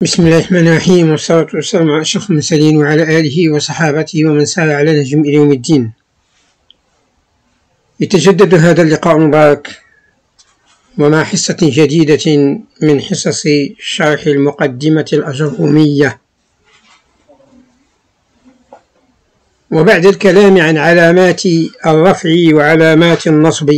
بسم الله الرحمن الرحيم، والصلاة والسلام على أشرف المرسلين وعلى آله وصحابته ومن سار على نهجهم إلى يوم الدين. يتجدد هذا اللقاء المبارك ومع حصة جديدة من حصص شرح المقدمة الأجرومية، وبعد الكلام عن علامات الرفع وعلامات النصب،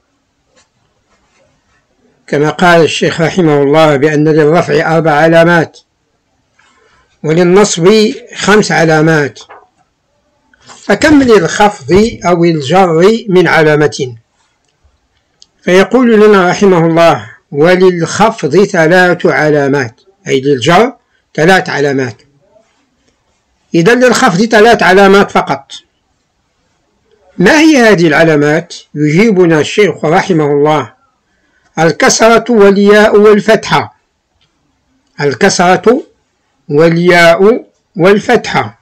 كما قال الشيخ رحمه الله بأن للرفع 4 علامات وللنصب 5 علامات، فكم للخفض أو الجر من علامة؟ فيقول لنا رحمه الله: وللخفض 3 علامات، أي للجر 3 علامات. إذن للخفض 3 علامات فقط. ما هي هذه العلامات؟ يجيبنا الشيخ رحمه الله: الكسرة والياء والفتحة. الكسرة والياء والفتحة.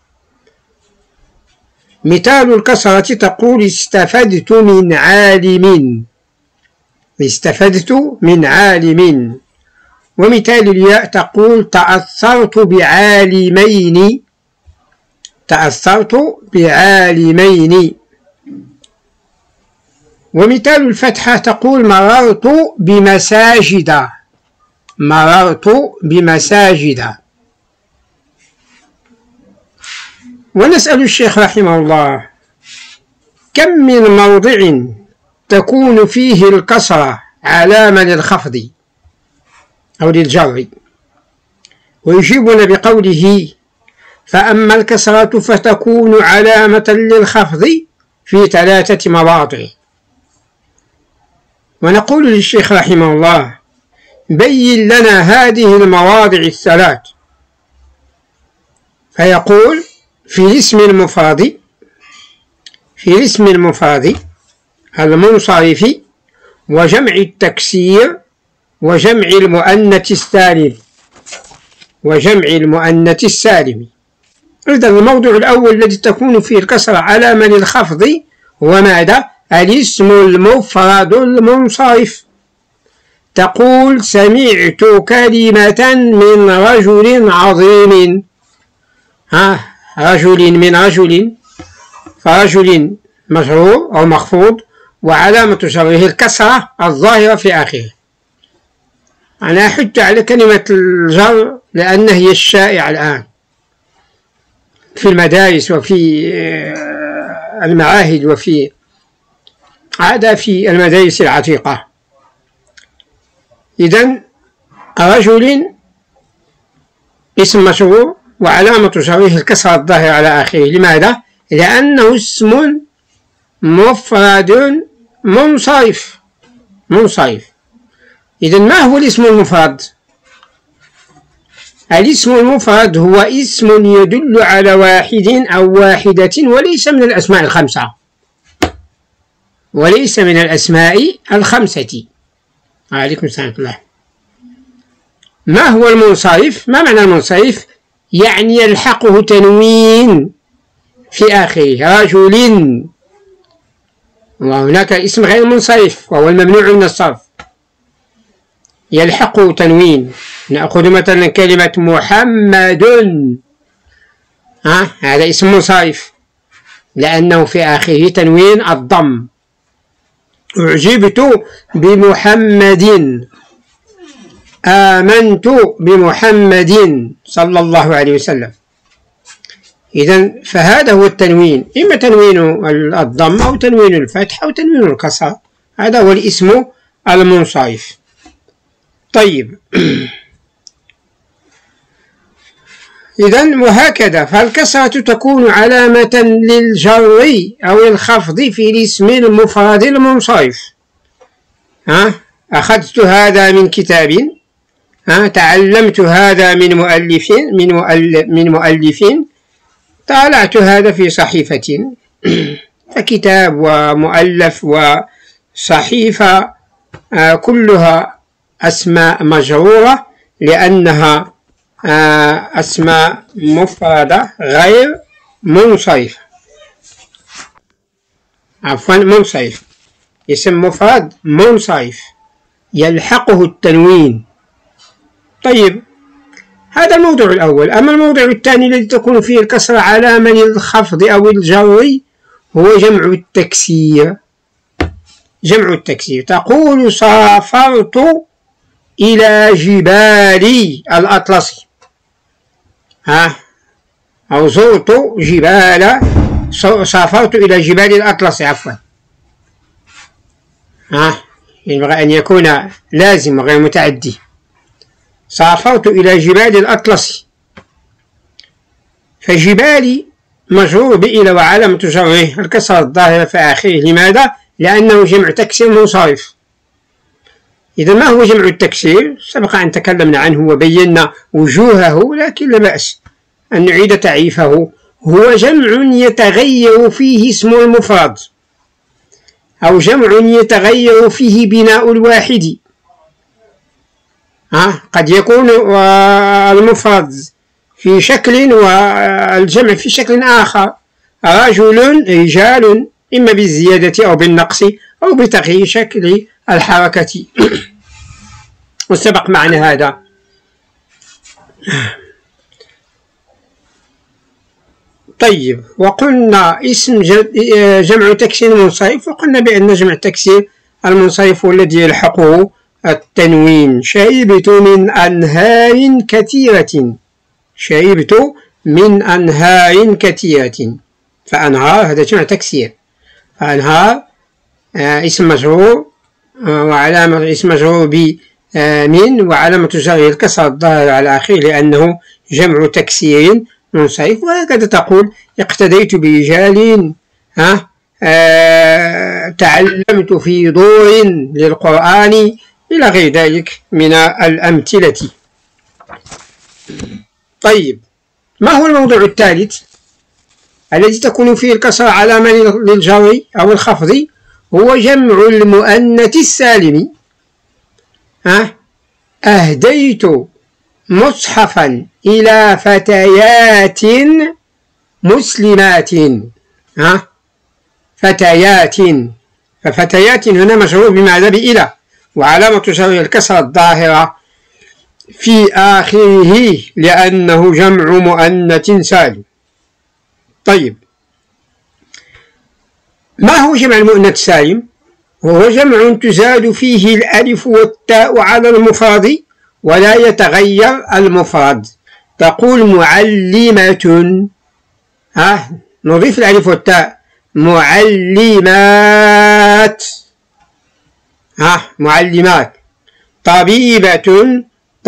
مثال الكسرة تقول: استفدت من عالم. استفدت من عالم. ومثال الياء تقول: تأثرت بعالمين. تأثرت بعالمين. ومثال الفتحة تقول: مررت بمساجد. مررت بمساجد. ونسأل الشيخ رحمه الله: كم من موضع تكون فيه الكسرة علامة للخفض أو للجر؟ ويجيبنا بقوله: فأما الكسرة فتكون علامة للخفض في 3 مواضع. ونقول للشيخ رحمه الله: بين لنا هذه المواضع 3. فيقول: في الاسم المفرد، في الاسم المفرد المنصرف، وجمع التكسير، وجمع المؤنث السالم. وجمع المؤنث السالم. إذن الموضع الأول الذي تكون فيه الكسرة علامة للخفض هو ماذا؟ الاسم المفرد المنصرف. تقول: سمعت كلمة من رجل عظيم. رجل من رجل، فرجل مجرور أو مخفوض، وعلامة جره الكسرة الظاهرة في آخره. أنا أحث على كلمة الجر لأنها هي الشائعة الآن في المدارس وفي المعاهد وفي عادة في المدارس العتيقة. إذن رجل اسم مجرور وعلامة جره الكسرة الظاهرة على آخره. لماذا؟ لأنه اسم مفرد منصرف. منصرف. إذن ما هو الاسم المفرد؟ الاسم المفرد هو اسم يدل على واحد أو واحدة وليس من الأسماء ال5. وليس من الأسماء ال5. عليكم السلام ورحمة الله. ما هو المنصرف؟ ما معنى المنصرف؟ يعني يلحقه تنوين في آخره. رجل. وهناك اسم غير منصرف وهو الممنوع من الصرف، يلحقه تنوين. نأخذ مثلا كلمة محمد. هذا اسم منصرف لأنه في آخره تنوين الضم. أعجبت بمحمد. آمنت بمحمد صلى الله عليه وسلم. إذن فهذا هو التنوين، إما تنوين الضم أو تنوين الفتح أو تنوين الكسر. هذا هو الاسم المنصرف. طيب. إذن وهكذا، فالكسرة تكون علامة للجر أو الخفض في الاسم المفرد المنصرف. أخذت هذا من كتاب. تعلمت هذا من مؤلف. طالعت هذا في صحيفة. فكتاب ومؤلف وصحيفة كلها أسماء مجرورة لأنها أسماء مفردة غير منصرفة. عفوا، منصرف. اسم مفرد منصرف يلحقه التنوين. طيب، هذا الموضوع الأول. أما الموضوع الثاني الذي تكون فيه الكسرة علامة للخفض أو الجر هو جمع التكسير. جمع التكسير، تقول سافرت إلى جبال الأطلسي، أو زرت جبال، سافرت إلى جبال الأطلسي عفوا، ينبغي أن يكون لازم غير متعدي. سافرت إلى جبال الأطلسي، فجبالي مجرور بإلى وعلامة جره الكسرة الظاهرة في آخره. لماذا؟ لأنه جمع تكسير منصرف. إذا ما هو جمع التكسير؟ سبق أن تكلمنا عنه وبينا وجوهه، لكن لا بأس أن نعيد تعريفه. هو جمع يتغير فيه اسم المفرد، أو جمع يتغير فيه بناء الواحد. قد يكون المفرد في شكل والجمع في شكل آخر. رجال إما بالزيادة أو بالنقص أو بتغيير شكل الحركة وسبق معنا هذا. طيب، وقلنا اسم جمع تكسير منصرف، وقلنا بأن جمع تكسير المنصرف هو الذي يلحقه التنوين. شربت من أنهار كثيرة، شربت من أنهار كثيرة، فأنهار هذا جمع تكسير. فأنهار اسم مجرور وعلامة اسم مجرور بمن وعلامة جره الكسرة الظاهرة على آخره لأنه جمع تكسير منصرف. وهكذا تقول اقتديت برجال، تعلمت في دور للقرآن، إلى غير ذلك من الأمثلة. طيب، ما هو الموضوع الثالث الذي تكون فيه الكسرة علامة للجر أو الخفض؟ هو جمع المؤنث السالم. أهديت مصحفا إلى فتيات مسلمات. فتيات، ففتيات هنا مجرور بماذا؟ بإلى، وعلامة جره الكسرة الظاهرة في آخره لأنه جمع مؤنث سالم. طيب، ما هو جمع المؤنث السالم؟ وهو جمع تزاد فيه الألف والتاء على المفرد ولا يتغير المفرد. تقول معلمة، نضيف الألف والتاء، معلمات، معلمات. طبيبة،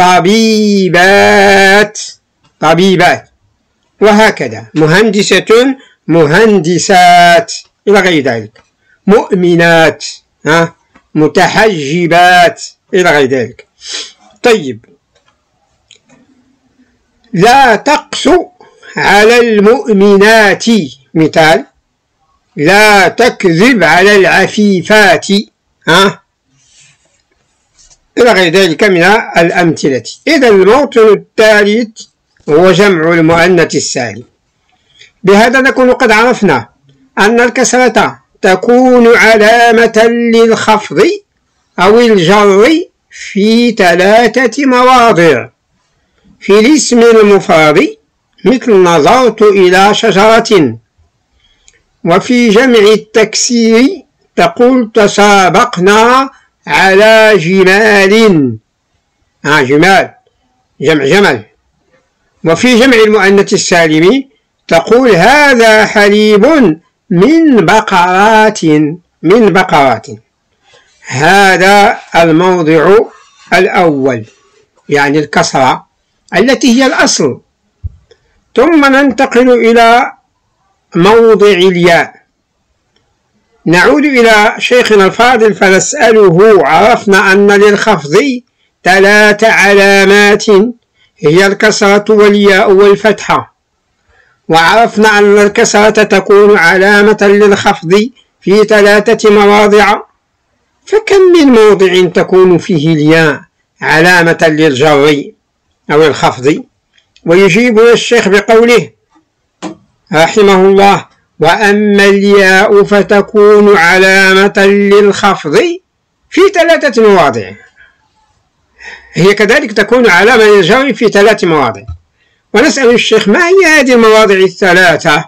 طبيبات، طبيبات، وهكذا. مهندسة، مهندسات، إلى غير ذلك. مؤمنات، متحجبات، إلى غير ذلك. طيب، لا تقسو على المؤمنات، مثال. لا تكذب على العفيفات، إلى غير ذلك من الأمثلة. إذا الموطن الثالث هو جمع المؤنث السالم. بهذا نكون قد عرفنا أن الكسرة تكون علامة للخفض أو الجر في 3 مواضع. في الاسم المفرد مثل نظرت إلى شجرة. وفي جمع التكسير تقول تسابقنا على جمال، جمال جمع جمل. وفي جمع المؤنث السالم تقول هذا حليب من بقرات، من بقرات. هذا الموضع الأول، يعني الكسرة التي هي الأصل. ثم ننتقل إلى موضع الياء. نعود إلى شيخنا الفاضل فنسأله. عرفنا أن للخفض 3 علامات هي الكسرة والياء والفتحة، وعرفنا أن الكسرة تكون علامة للخفض في 3 مواضع. فكم من موضع تكون فيه الياء علامة للجر أو الخفض؟ ويجيبنا الشيخ بقوله رحمه الله: وأما الياء فتكون علامة للخفض في 3 مواضع. هي كذلك تكون علامة للجر في 3 مواضع. ونسأل الشيخ ما هي هذه المواضع 3؟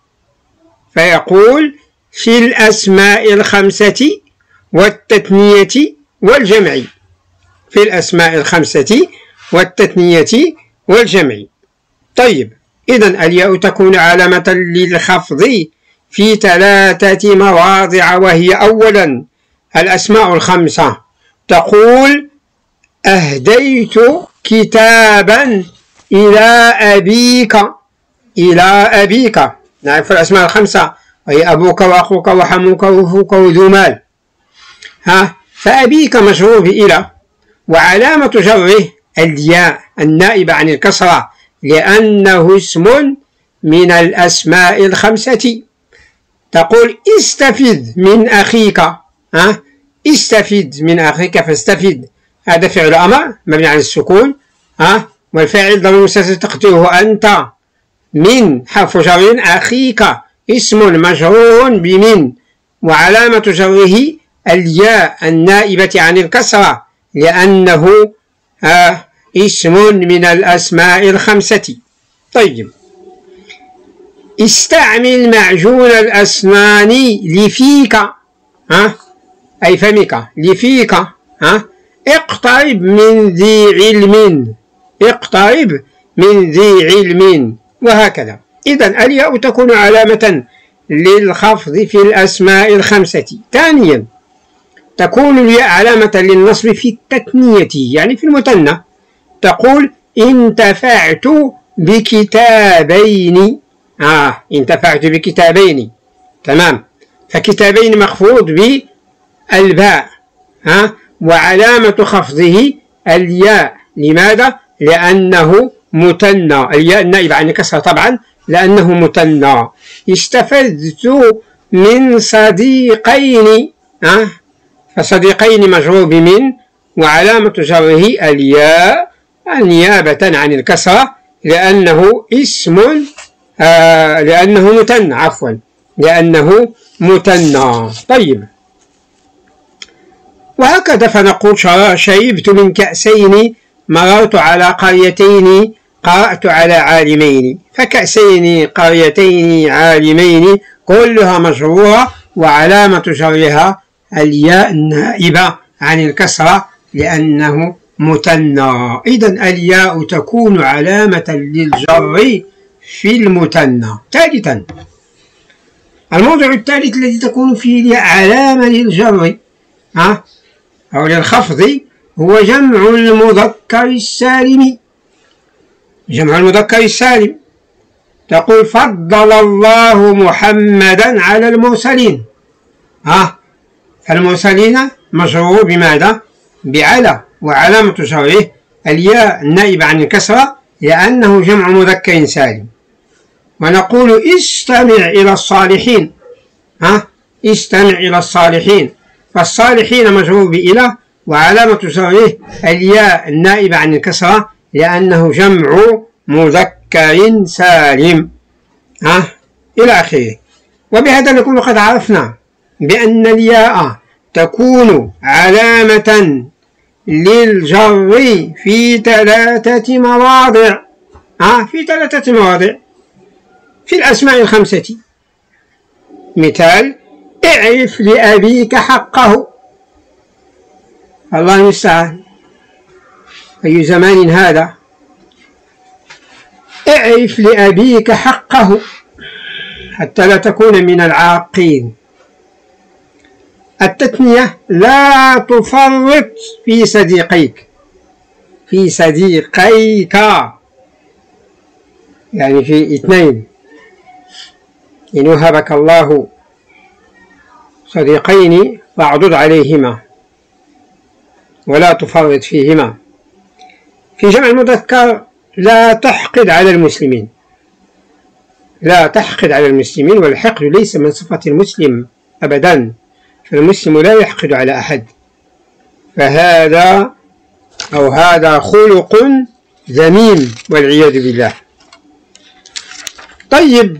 فيقول في الأسماء 5 والتثنية والجمع. في الأسماء 5 والتثنية والجمع. طيب، إذن الياء تكون علامة للخفض في 3 مواضع، وهي أولا الأسماء 5 تقول أهديت كتابا إلى أبيك. إلى أبيك، نعرف الأسماء 5 وهي أبوك وأخوك وحموك وأخوك وذو مال. فأبيك مجرور بإلى، وعلامة جره الياء النائبة عن الكسرة، لأنه اسم من الأسماء 5. تقول استفد من أخيك. استفد من أخيك، فاستفد هذا فعل أمر مبني على السكون، والفاعل ضمير مستتر تقديره أنت. من حرف جر، أخيك اسم مجرور بمن، وعلامة جره الياء النائبة عن الكسرة، لأنه اسم من الأسماء 5. طيب، استعمل معجون الأسنان لفيك، أي فمك، لفيك. اقترب من ذي علم، اقترب من ذي علم، وهكذا. إذن الياء تكون علامة للخفض في الأسماء 5. ثانيا، تكون الياء علامة للنصب في التثنية، يعني في المثنى. تقول انتفعت بكتابين. انتفعت بكتابين، تمام. فكتابين مخفوض بالباء، وعلامة خفضه الياء. لماذا؟ لأنه مثنى، الياء النائبة عن الكسرة طبعا، لأنه مثنى. استفدت من صديقين، فصديقين مجرور بمن، وعلامة جره الياء نيابة عن الكسرة، لأنه اسم لأنه مثنى، عفوا، لأنه مثنى. طيب، وهكذا فنقول شربت من كأسين، مررت على قريتين، قرأت على عالمين. فكأسين، قريتين، عالمين كلها مجرورة، وعلامة جرها الياء النائبة عن الكسرة، لأنه مثنى. إذن الياء تكون علامة للجر في المثنى. ثالثا، الموضع الثالث الذي تكون فيه الياء علامة للجر أو للخفض هو جمع المذكر السالم. جمع المذكر السالم، تقول فضل الله محمدا على المرسلين. فالمرسلين مجرور بماذا؟ بعلى، وعلامة جره الياء النائبة عن الكسرة، لأنه جمع مذكر سالم. ونقول استمع إلى الصالحين. استمع إلى الصالحين، فالصالحين مجرور بإلى، وعلامة جره الياء النائبة عن الكسرة، لأنه جمع مذكر سالم. إلى آخره. وبهذا نكون قد عرفنا بأن الياء تكون علامة للجر في 3 مواضع. في 3 مواضع في الأسماء 5. مثال: اعرف لأبيك حقه. الله المستعان، أي زمان هذا؟ اعرف لأبيك حقه حتى لا تكون من العاقين. التثنية: لا تفرط في صديقيك، في صديقيك، يعني في 2. إن وهبك الله صديقين فاعضد عليهما ولا تفرط فيهما. في جمع المذكر: لا تحقد على المسلمين، لا تحقد على المسلمين، والحقد ليس من صفة المسلم أبدا، فالمسلم لا يحقد على أحد، فهذا أو هذا خلق ذميم والعياذ بالله. طيب،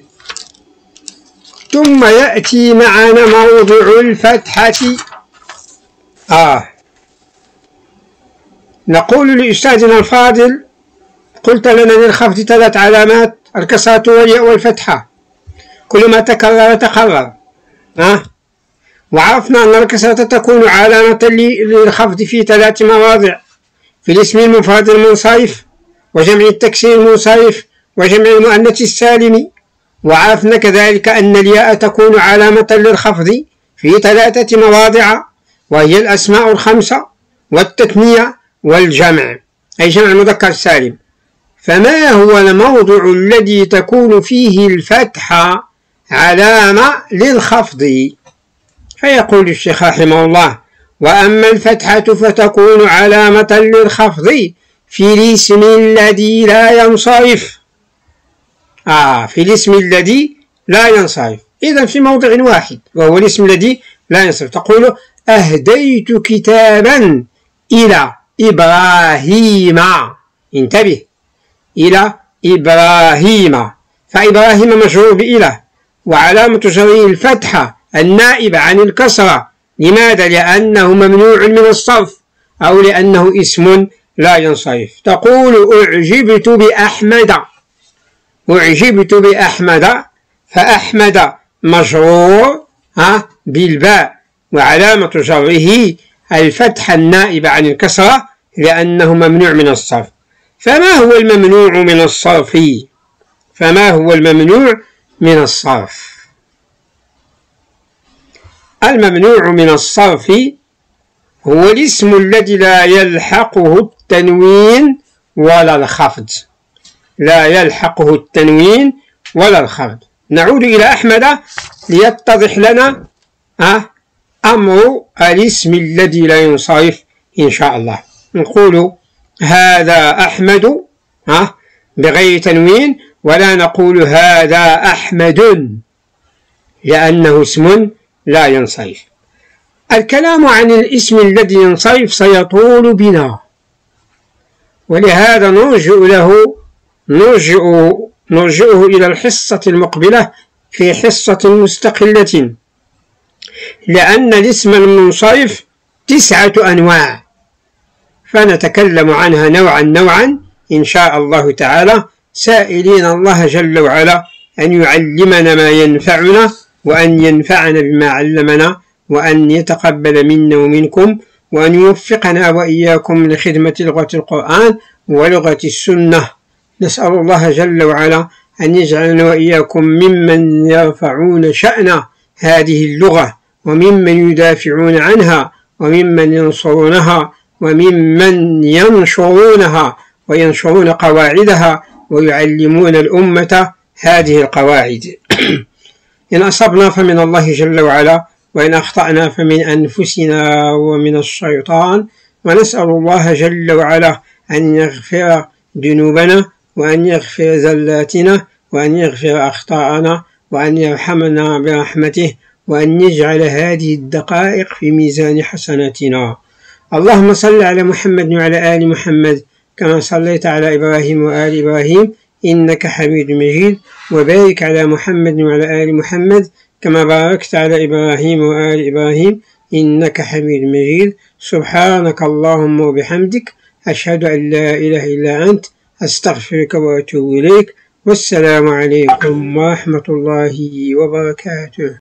ثم يأتي معنا موضع الفتحة. نقول لأستاذنا الفاضل: قلت لنا للخفض 3 علامات: الكسرة والياء والفتحة، كل ما تكرر تقرر. وعرفنا أن الكسرة تكون علامة للخفض في 3 مواضع: في الاسم المفرد المنصرف، وجمع التكسير المنصرف، وجمع المؤنث السالم. وعرفنا كذلك أن الياء تكون علامة للخفض في 3 مواضع، وهي الأسماء الخمسة والتثنية والجمع، أي جمع المذكر السالم. فما هو الموضع الذي تكون فيه الفتحة علامة للخفض؟ فيقول الشيخ رحمه الله: وأما الفتحة فتكون علامة للخفض في الاسم الذي لا ينصرف. في الاسم الذي لا ينصرف، إذن في موضع واحد، وهو الاسم الذي لا ينصرف. تقول: أهديت كتابا إلى إبراهيم. انتبه، إلى إبراهيم، فإبراهيم مجرور بإله، وعلامة جره الفتحة النائبة عن الكسرة. لماذا؟ لأنه ممنوع من الصرف، أو لأنه اسم لا ينصرف. تقول: أعجبت بأحمد. أعجبت بأحمد، فأحمد مجرور بالباء، وعلامة جره الفتحة النائبة عن الكسرة لأنه ممنوع من الصرف. فما هو الممنوع من الصرف؟ فما هو الممنوع من الصرف؟ الممنوع من الصرف هو الاسم الذي لا يلحقه التنوين ولا الخفض. لا يلحقه التنوين ولا الخفض. نعود إلى أحمد ليتضح لنا أمر الاسم الذي لا ينصرف إن شاء الله. نقول: هذا أحمد بغير تنوين، ولا نقول هذا أحمد لأنه اسم لا ينصرف. الكلام عن الاسم الذي ينصرف سيطول بنا، ولهذا نرجئه إلى الحصة المقبلة في حصة مستقلة، لأن الاسم المنصرف 9 أنواع، فنتكلم عنها نوعا إن شاء الله تعالى، سائلين الله جل وعلا أن يعلمنا ما ينفعنا، وأن ينفعنا بما علمنا، وأن يتقبل منا ومنكم، وأن يوفقنا وإياكم لخدمة لغة القرآن ولغة السنة. نسأل الله جل وعلا أن يجعلنا وإياكم ممن يرفعون شأن هذه اللغة، وممن يدافعون عنها، وممن ينصرونها، وممن ينشرونها وينشرون قواعدها ويعلمون الأمة هذه القواعد. إن أصبنا فمن الله جل وعلا، وإن أخطأنا فمن أنفسنا ومن الشيطان. ونسأل الله جل وعلا أن يغفر ذنوبنا، وأن يغفر زلاتنا، وأن يغفر أخطاءنا، وأن يرحمنا برحمته، وأن يجعل هذه الدقائق في ميزان حسناتنا. اللهم صل على محمد وعلى آل محمد كما صليت على إبراهيم وآل إبراهيم إنك حميد مجيد، وبارك على محمد وعلى آل محمد كما باركت على إبراهيم وآل إبراهيم إنك حميد مجيد. سبحانك اللهم وبحمدك، أشهد أن لا إله إلا أنت، أستغفرك وأتوب إليك. والسلام عليكم ورحمة الله وبركاته.